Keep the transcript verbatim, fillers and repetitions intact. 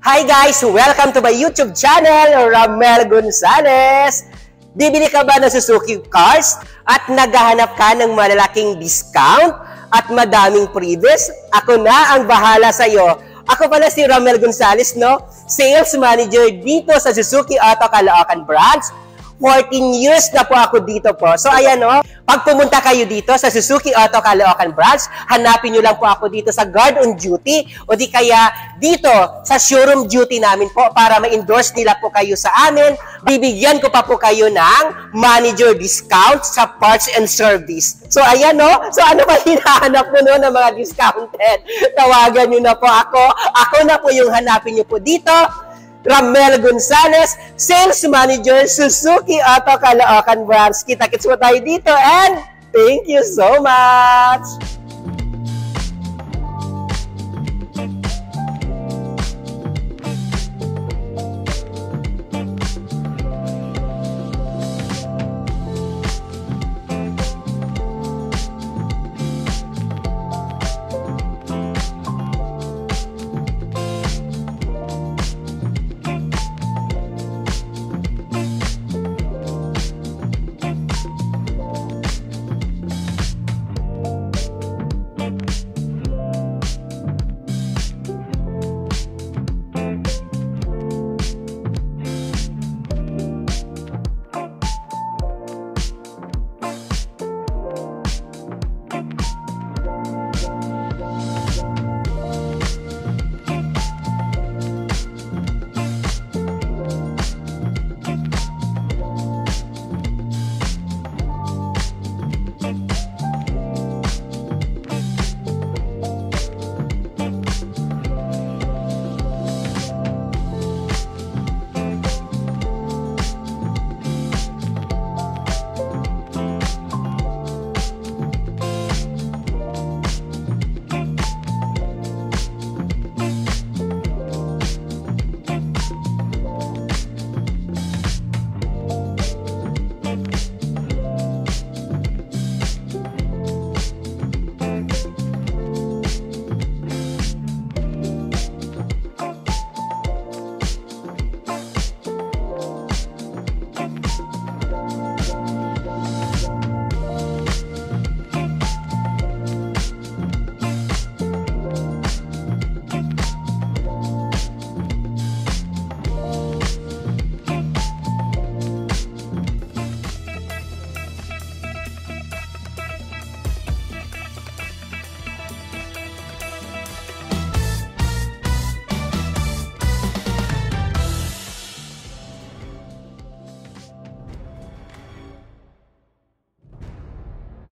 Hi guys! Welcome to my YouTube channel, Ramel Gonzales! Bibili ka ba ng Suzuki cars at naghahanap ka ng malalaking discount at madaming previous? Ako na ang bahala sa iyo. Ako pala si Ramel Gonzales, no? Sales Manager dito sa Suzuki Auto Caloocan Branch. fourteen years na po ako dito po. So ayan o, pag pumunta kayo dito sa Suzuki Auto Caloocan Branch, hanapin nyo lang po ako dito sa guard on duty o di kaya dito sa showroom duty namin po para ma-endorse nila po kayo sa amin. Bibigyan ko pa po kayo ng manager discount sa parts and service. So ayan o, so ano ba hinahanap mo no ng mga discounted? Tawagan nyo na po ako. Ako na po yung hanapin nyo po dito. Ramel Gonzales, Sales Manager, Suzuki Auto Caloocan Branch. Kita-kits mo tayo dito and thank you so much!